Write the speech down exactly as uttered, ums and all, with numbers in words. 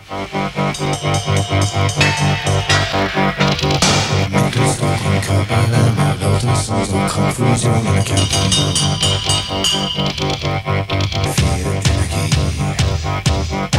Mindestloading Körperwärme, lauter Songs und Konfusion in Körper. Viel Energie.